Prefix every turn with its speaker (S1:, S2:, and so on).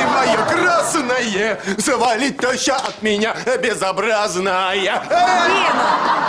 S1: Ой, мое красное, завалит тоща от меня безобразная.
S2: Діма,